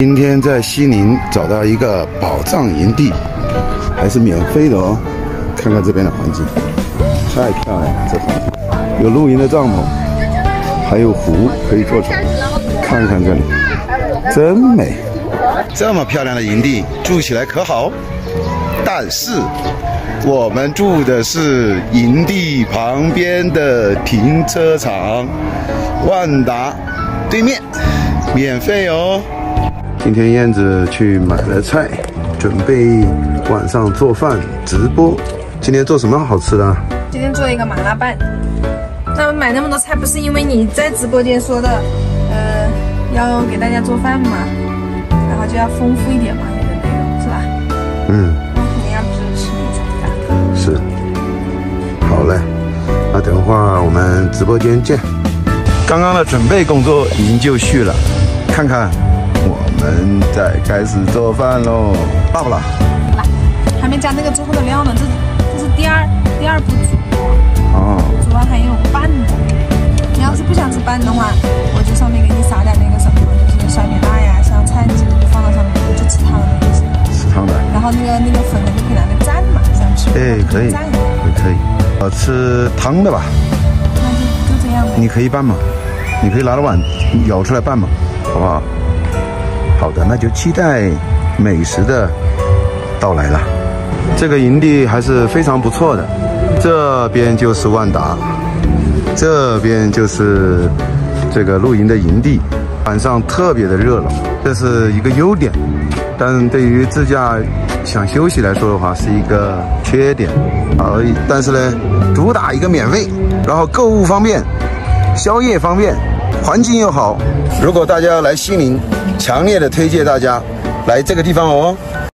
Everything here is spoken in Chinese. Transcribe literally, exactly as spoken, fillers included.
今天在西宁找到一个宝藏营地，还是免费的哦。看看这边的环境，太漂亮了，这环境有露营的帐篷，还有湖可以坐船。看看这里，真美！这么漂亮的营地，住起来可好？但是我们住的是营地旁边的停车场，万达对面，免费哦。今天燕子去买了菜，准备晚上做饭直播。今天做什么好吃的？ 今天做一个麻辣拌。那我买那么多菜，不是因为你在直播间说的，呃，要给大家做饭嘛，然后就要丰富一点嘛，你的内容是吧？嗯。那肯定要支持你才干。 是。好嘞，那等会儿我们直播间见。刚刚的准备工作已经就绪了，看看。我们在开始做饭喽，辣不辣？ 辣，还没加那个最后的料呢，这这是第二第二步煮。哦。煮完还有拌的，你要是不想吃拌的话，我就上面给你撒点那个什么，就是小米辣呀、香菜，你就放到上面，就吃汤的就行。 吃汤的。然后那个那个粉呢，就可以拿来蘸嘛，想吃。 哎，可以，也可以。我吃汤的吧。 那就就这样吧。 你可以拌嘛，你可以拿着碗舀出来拌嘛，好不好？好的，那就期待美食的到来了。这个营地还是非常不错的，这边就是万达，这边就是这个露营的营地，晚上特别的热闹，这是一个优点。但对于自驾想休息来说的话，是一个缺点而已。但是呢，主打一个免费，然后购物方便，宵夜方便，环境又好。如果大家要来西宁，强烈的推荐大家来这个地方哦。